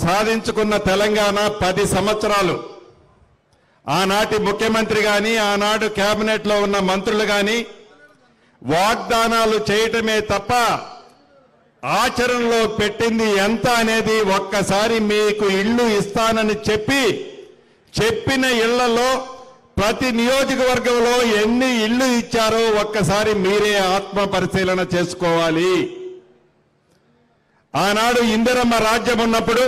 సాధించుకున్న తెలంగాణ 10 సంవత్సరాలు ఆనాటి ముఖ్యమంత్రి గాని ఆనాడు కేబినెట్ లో ఉన్న మంత్రులు గాని వాగ్దానాలు చేయటమే తప్ప ఆచరణలో పెట్టింది ఎంత అనేది ఒక్కసారి మీకు ఇల్లు ఇస్తానని చెప్పిన ఇళ్లలో ప్రతి నియోజకవర్గంలో ఎన్ని ఇళ్లు ఇచ్చారో ఒక్కసారి మీరే ఆత్మ పరిశీలన చేసుకోవాలి. ఆనాడు ఇందిరమ్మ రాజ్యం ఉన్నప్పుడు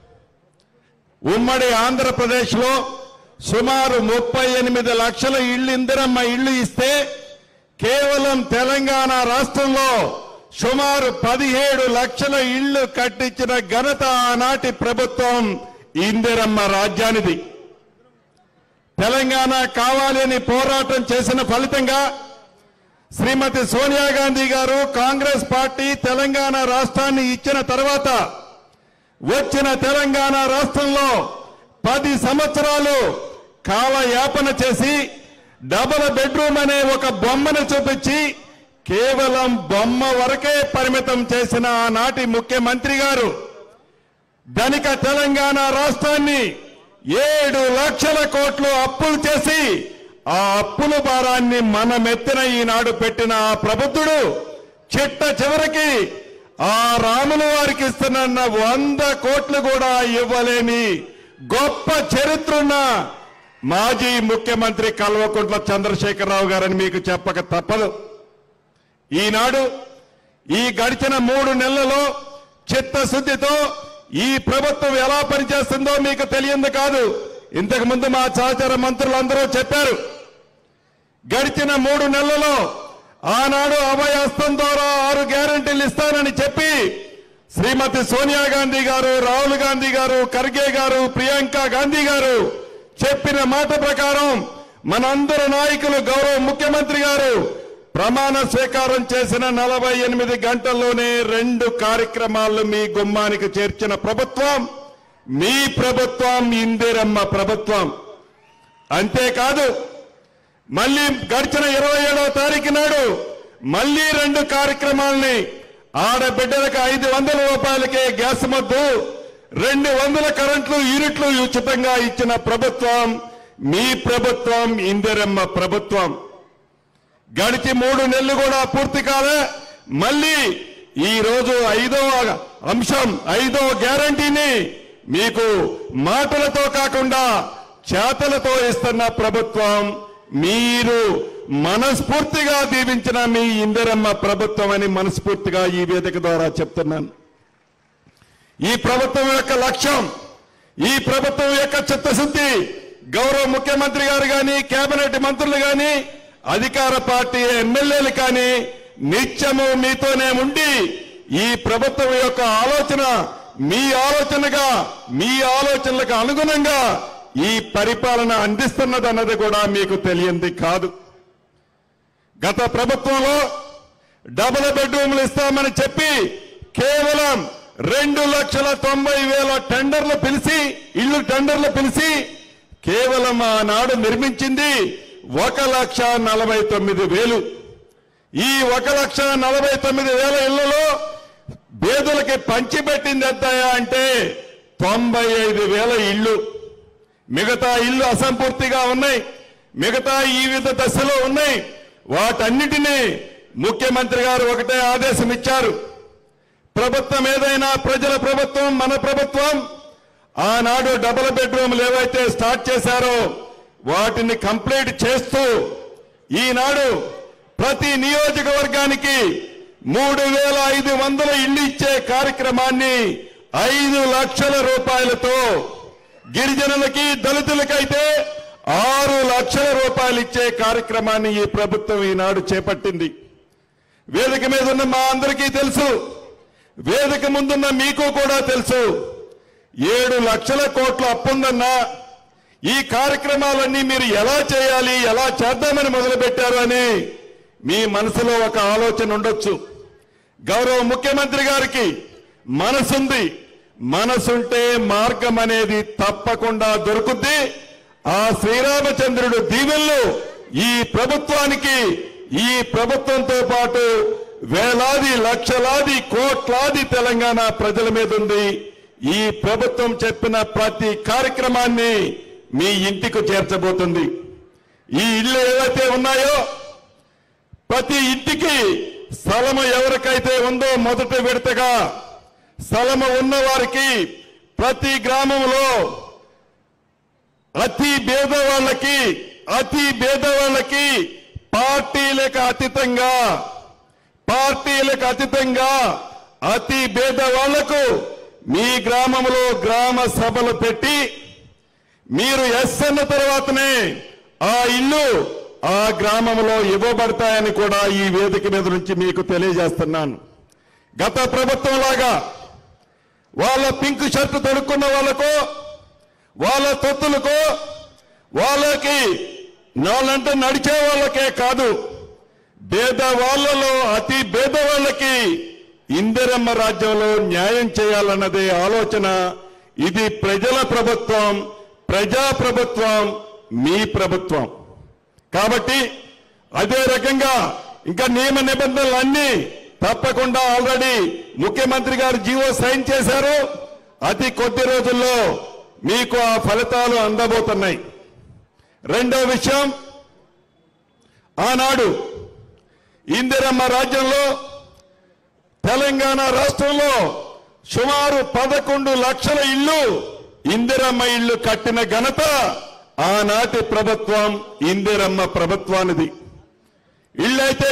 ఉమ్మడి ఆంధ్రప్రదేశ్లో సుమారు 38 లక్షల ఇళ్లు ఇందిరమ్మ ఇళ్లు ఇస్తే కేవలం తెలంగాణ రాష్ట్రంలో సుమారు 17 లక్షల ఇళ్లు కట్టించిన ఘనత ఆనాటి ప్రభుత్వం ఇందిరమ్మ రాజ్యానిది. తెలంగాణ కావాలని పోరాటం చేసిన ఫలితంగా శ్రీమతి సోనియా గాంధీ గారు కాంగ్రెస్ పార్టీ తెలంగాణ రాష్ట్రాన్ని ఇచ్చిన తర్వాత వచ్చిన తెలంగాణ రాష్ట్రంలో 10 సంవత్సరాలు కాలయాపన చేసి డబుల్ బెడ్రూమ్ అనే ఒక బొమ్మను చూపించి కేవలం బొమ్మ వరకే పరిమితం చేసిన ఆనాటి ముఖ్యమంత్రి గారు ధనిక తెలంగాణ రాష్ట్రాన్ని 7 లక్షల కోట్లు అప్పులు చేసి ఆ అప్పుల భారాన్ని మనమెత్తిన ఈనాడు పెట్టిన ఆ ప్రబుద్ధుడు చిట్ట చివరికి ఆ రాముల వారికి ఇస్తున్న 100 కోట్లు కూడా ఇవ్వలేని గొప్ప చరిత్రున్న మాజీ ముఖ్యమంత్రి కల్వకుంట్ల చంద్రశేఖరరావు గారని మీకు చెప్పక తప్పదు. ఈనాడు ఈ గడిచిన 3 నెలలలో చిత్తశుద్ధితో ఈ ప్రభుత్వం ఎలా పనిచేస్తుందో మీకు తెలియంది కాదు. ఇంతకు ముందు మా సహచర మంత్రులందరూ చెప్పారు. గడిచిన 3 నెలలలో ఆనాడు అభయహస్తం ద్వారా 6 గ్యారెంటీలు ఇస్తానని చెప్పి శ్రీమతి సోనియా గాంధీ గారు, రాహుల్ గాంధీ గారు, ఖర్గే గారు, ప్రియాంక గాంధీ గారు చెప్పిన మాట ప్రకారం మనందరి నాయకులు గౌరవ ముఖ్యమంత్రి గారు ప్రమాణ స్వీకారం చేసిన 48 గంటల్లోనే 2 కార్యక్రమాలు మీ గుమ్మానికి చేర్చిన ప్రభుత్వం మీ ప్రభుత్వం, ఇందిరమ్మ ప్రభుత్వం. అంతేకాదు మళ్ళీ గడిచిన 27వ తారీఖు నాడు మళ్ళీ 2 కార్యక్రమాలని ఆడబిడ్డలకు 500 రూపాయలకే గ్యాస్ మద్దు 200 కరెంట్లు యూనిట్లు ఉచితంగా ఇచ్చిన ప్రభుత్వం మీ ప్రభుత్వం, ఇందిరమ్మ ప్రభుత్వం. గడిచి 3 నెలలు కూడా పూర్తి కాలే మళ్ళీ ఈ రోజు 5వ అంశం 5వ గ్యారంటీని మీకు మాటలతో కాకుండా చేతలతో ఇస్తున్న ప్రభుత్వం మీరు మనస్ఫూర్తిగా దీవించిన మీ ఇందిరమ్మ ప్రభుత్వం అని మనస్ఫూర్తిగా ఈ వేదిక ద్వారా చెప్తున్నాను. ఈ ప్రభుత్వం యొక్క లక్ష్యం, ఈ ప్రభుత్వం యొక్క చిత్తశుద్ధి గౌరవ ముఖ్యమంత్రి గారు కానీ, కేబినెట్ మంత్రులు కానీ, అధికార పార్టీ ఎమ్మెల్యేలు కానీ నిత్యము మీతోనే ఉండి ఈ ప్రభుత్వం యొక్క ఆలోచన మీ ఆలోచనగా, మీ ఆలోచనలకు అనుగుణంగా ఈ పరిపాలన అందిస్తున్నదన్నది కూడా మీకు తెలియంది కాదు. గత ప్రభుత్వంలో డబుల్ బెడ్రూమ్లు ఇస్తామని చెప్పి కేవలం 2,90,000 టెండర్లు పిలిచి ఇళ్లు టెండర్లు పిలిచి కేవలం ఆనాడు నిర్మించింది 1,49,000. ఈ 1,49,000 ఇళ్లలో పేదలకి పంచిపెట్టింది ఎంతయా అంటే 95,000 ఇళ్లు. మిగతా ఇళ్లు అసంపూర్తిగా ఉన్నాయి, మిగతా ఈ వివిధ దశలో ఉన్నాయి. వాటన్నిటినీ ముఖ్యమంత్రి గారు ఒకటే ఆదేశం ఇచ్చారు. ప్రభుత్వం ఏదైనా ప్రజల ప్రభుత్వం, మన ప్రభుత్వం ఆనాడు డబుల్ బెడ్రూమ్లు ఏవైతే స్టార్ట్ చేశారో వాటిని కంప్లీట్ చేస్తూ ఈనాడు ప్రతి నియోజకవర్గానికి 3,500 ఇళ్లు ఇచ్చే కార్యక్రమాన్ని 5 లక్షల రూపాయలతో, గిరిజనులకి దళితులకైతే 6 లక్షల రూపాయలు ఇచ్చే కార్యక్రమాన్ని ఈ ప్రభుత్వం ఈనాడు చేపట్టింది. వేదిక మీద ఉన్న మా అందరికీ తెలుసు, వేదిక ముందున్న మీకు కూడా తెలుసు, 7 లక్షల కోట్ల అప్పుందన్నా ఈ కార్యక్రమాలన్నీ మీరు ఎలా చేయాలి, ఎలా చేద్దామని మొదలుపెట్టారు అని మీ మనసులో ఒక ఆలోచన ఉండొచ్చు. గౌరవ ముఖ్యమంత్రి గారికి మనసుంది, మనసుంటే మార్గం అనేది తప్పకుండా దొరుకుద్ది. ఆ శ్రీరామచంద్రుడు దీవెనలు ఈ ప్రభుత్వానికి, ఈ ప్రభుత్వంతో పాటు వేలాది లక్షలాది కోట్లాది తెలంగాణ ప్రజల మీద ఉంది. ఈ ప్రభుత్వం చెప్పిన ప్రతి కార్యక్రమాన్ని మీ ఇంటికి చేర్చబోతుంది. ఈ ఇళ్ళు ఏవైతే ఉన్నాయో ప్రతి ఇంటికి స్థలము ఎవరికైతే ఉందో మొదటి విడతగా స్థలము ఉన్న వారికి ప్రతి గ్రామంలో అతి పేదవాళ్ళకి పార్టీలకు అతీతంగా అతి పేదవాళ్లకు మీ గ్రామంలో గ్రామ సభలు పెట్టి మీరు ఎస్ అన్న తర్వాతనే ఆ ఇల్లు ఆ గ్రామంలో ఇవ్వబడతాయని కూడా ఈ వేదిక మీద నుంచి మీకు తెలియజేస్తున్నాను. గత ప్రభుత్వం లాగా వాళ్ళ పింక్ షర్ట్ తొడుక్కున్న వాళ్ళకు వాళ్ళ తొత్తులకు వాళ్ళకి నాలంటే నడిచే వాళ్ళకే కాదు పేదవాళ్లలో అతి పేదవాళ్ళకి ఇందిరమ్మ రాజ్యంలో న్యాయం చేయాలన్నదే ఆలోచన. ఇది ప్రజల ప్రభుత్వం, ప్రజాప్రభుత్వం, మీ ప్రభుత్వం. కాబట్టి అదే రకంగా ఇంకా నియమ నిబంధనలన్నీ తప్పకుండా ఆల్రెడీ ముఖ్యమంత్రి గారు జీవో సైన్ చేశారు. అతి కొద్ది రోజుల్లో మీకు ఆ ఫలితాలు అందబోతున్నాయి. రెండో విషయం, ఆనాడు ఇందిరమ్మ రాజ్యంలో తెలంగాణ రాష్ట్రంలో సుమారు 11 లక్షల ఇళ్లు ఇందిరమ్మ ఇళ్లు కట్టిన ఘనత ఆనాటి ప్రభుత్వం ఇందిరమ్మ ప్రభుత్వానిది. ఇళ్ళైతే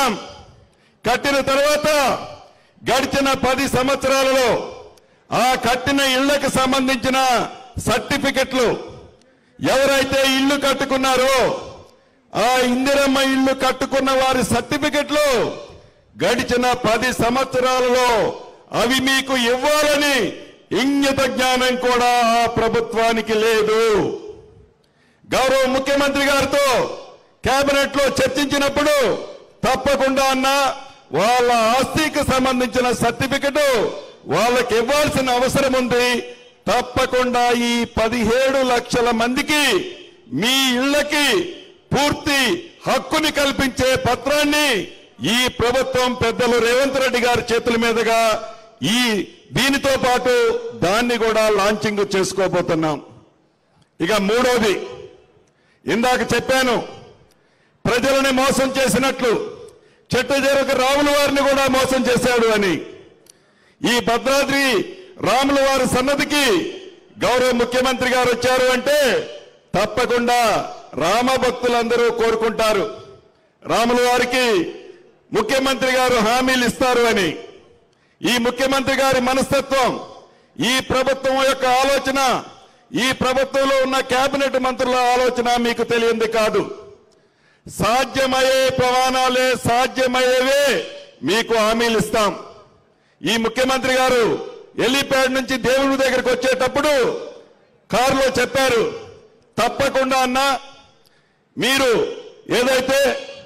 కట్టిన తర్వాత గడిచిన 10 సంవత్సరాలలో ఆ కట్టిన ఇళ్లకు సంబంధించిన సర్టిఫికెట్లు ఎవరైతే ఇల్లు కట్టుకున్నారో ఆ ఇందిరమ్మ ఇల్లు కట్టుకున్న వారి సర్టిఫికెట్లు గడిచిన 10 సంవత్సరాలలో అవి మీకు ఇవ్వాలని ఇంగిత జ్ఞానం కూడా ఆ ప్రభుత్వానికి లేదు. గౌరవ ముఖ్యమంత్రి గారితో కేబినెట్ లో చర్చించినప్పుడు తప్పకుండా వాళ్ళ ఆస్తికి సంబంధించిన సర్టిఫికెట్ వాళ్ళకి ఇవ్వాల్సిన అవసరం ఉంది. తప్పకుండా ఈ 17 లక్షల మందికి మీ ఇళ్లకి పూర్తి హక్కుని కల్పించే పత్రాన్ని ఈ ప్రభుత్వం పెద్దలు రేవంత్ రెడ్డి గారి చేతుల మీదుగా దీనితో పాటు దాన్ని కూడా లాంచింగ్ చేసుకోబోతున్నాం. ఇక మూడోది, ఇందాక చెప్పాను ప్రజలని మోసం చేసినట్లు చెట్టజేరుకు రాముల వారిని కూడా మోసం చేశాడు అని. ఈ భద్రాద్రి రాముల వారి సన్నదికి గౌరవ ముఖ్యమంత్రి గారు వచ్చారు అంటే తప్పకుండా రామ భక్తులందరూ కోరుకుంటారు రాముల వారికి ముఖ్యమంత్రి గారు హామీలు ఇస్తారు అని. ఈ ముఖ్యమంత్రి గారి మనస్తత్వం, ఈ ప్రభుత్వం యొక్క ఆలోచన, ఈ ప్రభుత్వంలో ఉన్న కేబినెట్ మంత్రుల ఆలోచన మీకు తెలియంది కాదు. సాధ్యమయ్యే ప్రమాణాలే సాధ్యమయ్యేవే మీకు హామీలు ఇస్తాం. ఈ ముఖ్యమంత్రి గారు ఎలిప్యాడ్ నుంచి దేవుడి దగ్గరికి వచ్చేటప్పుడు కారులో చెప్పారు, తప్పకుండా మీరు ఏదైతే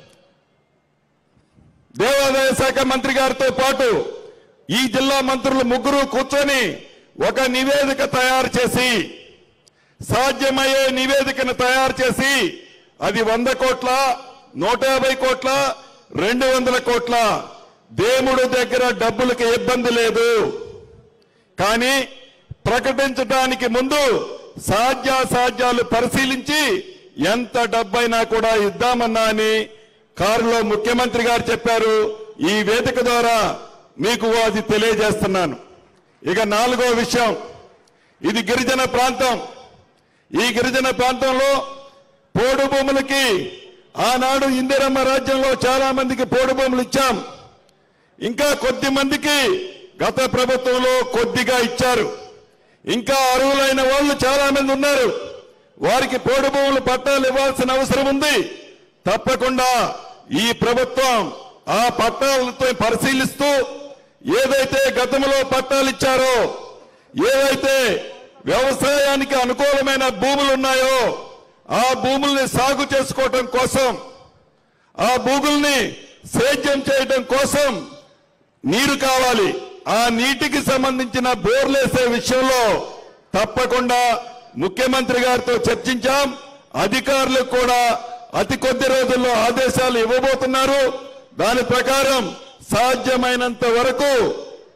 దేవాదాయ శాఖ మంత్రి గారితో పాటు ఈ జిల్లా మంత్రులు ముగ్గురు కూర్చొని ఒక నివేదిక తయారు చేసి సాధ్యమయ్యే నివేదికను తయారు చేసి అది 100 కోట్ల 150 కోట్ల 200 కోట్ల దేవుడి దగ్గర డబ్బులకి ఇబ్బంది లేదు, కానీ ప్రకటించడానికి ముందు సాధ్యాసాధ్యాలు పరిశీలించి ఎంత డబ్బైనా కూడా ఇద్దామన్నా అని కారులో ముఖ్యమంత్రి గారు చెప్పారు. ఈ వేదిక ద్వారా మీకు అది తెలియజేస్తున్నాను. ఇక నాలుగో విషయం, ఇది గిరిజన ప్రాంతం. ఈ గిరిజన ప్రాంతంలో పోడు భూములకి ఆనాడు ఇందిరమ్మ రాజ్యంలో చాలా మందికి పోడు భూములు ఇచ్చాం. ఇంకా కొద్ది మందికి గత ప్రభుత్వంలో కొద్దిగా ఇచ్చారు. ఇంకా అర్హులైన వాళ్ళు చాలా మంది ఉన్నారు. వారికి పోడు భూములు పట్టాలు ఇవ్వాల్సిన అవసరం ఉంది. తప్పకుండా ఈ ప్రభుత్వం ఆ పట్టాలతో పరిశీలిస్తూ ఏదైతే గతంలో పట్టాలు ఇచ్చారో, ఏదైతే వ్యవసాయానికి అనుకూలమైన భూములు ఉన్నాయో ఆ భూముల్ని సాగు చేసుకోవడం కోసం, ఆ భూముల్ని సేద్యం చేయడం కోసం నీరు కావాలి. ఆ నీటికి సంబంధించిన బోర్లేసే విషయంలో తప్పకుండా ముఖ్యమంత్రి గారితో చర్చించాం. అధికారులకు కూడా అతి కొద్ది రోజుల్లో ఆదేశాలు ఇవ్వబోతున్నారు. దాని ప్రకారం సాధ్యమైనంత వరకు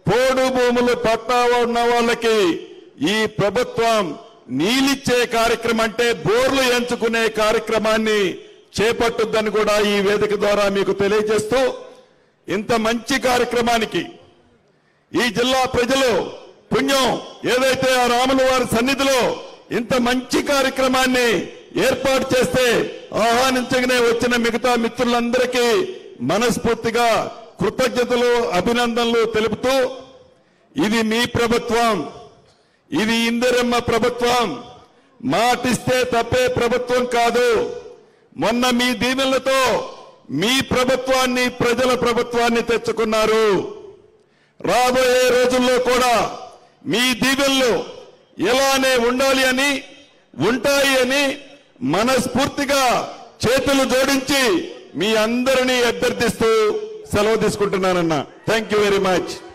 పోడు భూములు పట్టా ఉన్న వాళ్ళకి ఈ ప్రభుత్వం నీళ్ళిచ్చే కార్యక్రమం అంటే బోర్లు ఎంచుకునే కార్యక్రమాన్ని చేపట్టుద్దని కూడా ఈ వేదిక ద్వారా మీకు తెలియజేస్తూ ఇంత మంచి కార్యక్రమానికి ఈ జిల్లా ప్రజలు పుణ్యం ఏదైతే ఆ రాముల వారి సన్నిధిలో ఇంత మంచి కార్యక్రమాన్ని ఏర్పాటు చేస్తే ఆహ్వానించగానే వచ్చిన మిగతా మిత్రులందరికీ మనస్ఫూర్తిగా కృతజ్ఞతలు అభినందనలు తెలుపుతూ ఇది మీ ప్రభుత్వం, ఇది ఇందిరమ్మ ప్రభుత్వం, మాటిస్తే తప్పే ప్రభుత్వం కాదు. మొన్న మీ దీవెనలతో మీ ప్రభుత్వాన్ని ప్రజల ప్రభుత్వాన్ని తెచ్చుకున్నారు. రాబోయే రోజుల్లో కూడా మీ దీవెనలు ఎలానే ఉండాలి అని ఉంటాయి అని మనస్ఫూర్తిగా చేతులు జోడించి మీ అందరినీ అభ్యర్థిస్తూ సెలవు తీసుకుంటున్నానన్నా. Thank you very much.